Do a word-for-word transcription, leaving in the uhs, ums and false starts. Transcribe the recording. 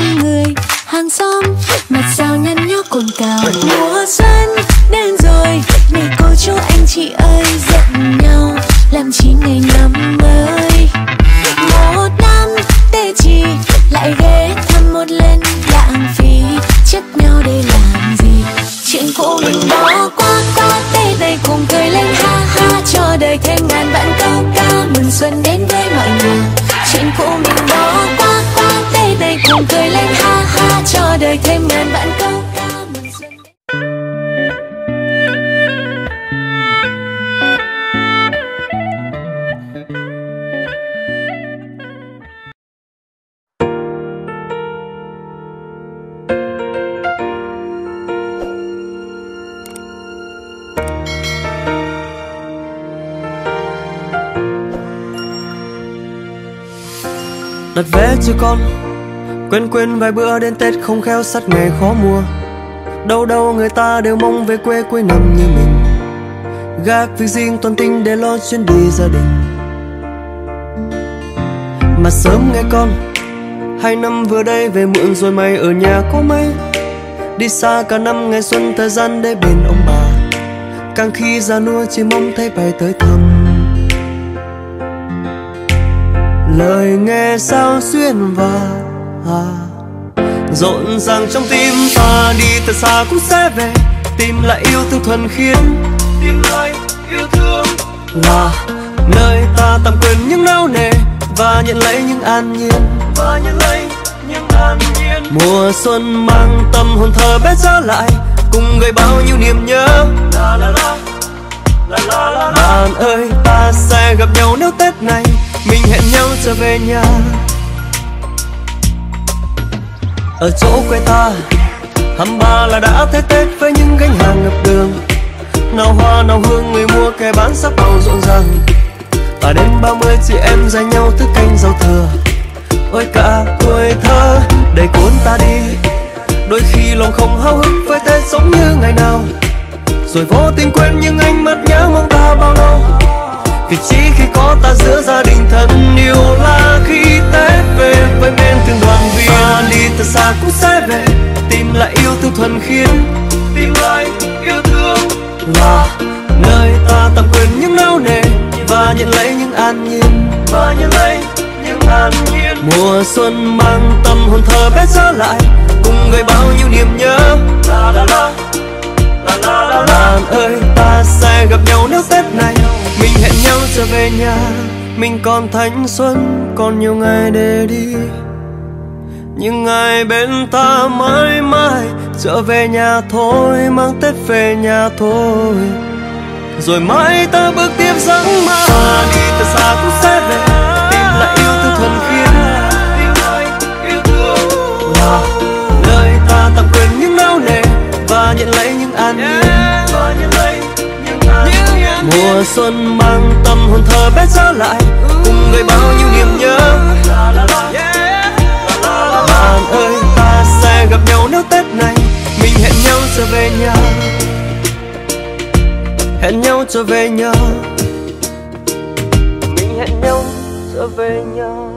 những người hàng xóm, mặt sao nhăn nhó cồn cào. Mùa xuân đến rồi, này cô chú anh chị ơi, giận nhau làm chi ngày năm mới. Một năm tê chỉ lại ghé thăm một lần, lãng phí chấp nhau để làm gì? Chuyện cũ mình bỏ qua qua tê đây cùng cười lên ha ha, cho đời thêm ngàn vạn câu ca mừng xuân đến với mọi người. Chuyện cũ mình bỏ qua qua tê đây cùng cười lên ha ha, cho đời thêm ngàn vạn câu ca mừng xuân đến. Đặt vé cho con, quên quên vài bữa đến Tết không khéo sát ngày khó mua. Đâu đâu người ta đều mong về quê cuối năm như mình, gác việc riêng toàn tinh để lo chuyến đi gia đình. Mà sớm nghe con, hai năm vừa đây về muộn rồi mày ở nhà có mấy. Đi xa cả năm ngày xuân thời gian để bên ông bà, càng khi già nua chỉ mong thấy bay tới thăm. Lời nghe sao xuyên vào à, rộn ràng trong tim ta, đi thật xa cũng sẽ về, tìm lại yêu thương thuần khiết, tìm lại yêu thương là nơi ta tạm quên những nao nề và nhận lấy những an nhiên, và nhận lấy những an nhiên. Mùa xuân mang tâm hồn thơ bé trở lại, cùng gợi bao nhiêu niềm nhớ. La la la la la la. Bạn ơi, ta sẽ gặp nhau nếu Tết này mình hẹn nhau trở về nhà. Ở chỗ quê ta, hăm ba là đã thấy Tết với những gánh hàng ngập đường, nào hoa nào hương người mua kẻ bán sắc màu rộn ràng. Và đến ba mươi chị em dành nhau thức canh rau thừa. Ôi cả tuổi thơ đầy cuốn ta đi, đôi khi lòng không háo hức với Tết giống như ngày nào, rồi vô tình quên những ánh mắt nhớ mong ta bao lâu. Vì chỉ khi có ta giữa gia đình thân yêu là khi Tết về với bên từng đoàn viên. Ta đi thật xa cũng sẽ về, tìm lại yêu thương thuần khiết, tìm lại yêu thương là nơi ta tạm quên những nao nề và nhận lấy những an nhiên, và nhận lấy những an nhiên. Mùa xuân mang tâm hồn thơ bé trở lại, cùng gợi bao nhiêu niềm nhớ. La la la la la la. Bạn ơi, ta sẽ gặp nhau nếu Tết này mình hẹn nhau trở về nhà. Mình còn thanh xuân, còn nhiều ngày để đi, nhưng ngày bên ta mãi mãi trở về nhà thôi, mang Tết về nhà thôi. Rồi mãi ta bước tiếp giấc mơ, ta đi thật xa cũng sẽ về, tìm lại yêu thương thuần khiết, tìm lại yêu thương là nơi ta tạm quên những nao nề và nhận lấy những an nhiên, và nhận lấy những an nhiên. Mùa xuân mang tâm hồn thơ bé trở lại, cùng gợi bao nhiêu niềm nhớ. Bạn ơi, ta sẽ gặp nhau nếu Tết này mình hẹn nhau trở về nhà, hẹn nhau trở về nhà, mình hẹn nhau trở về nhà.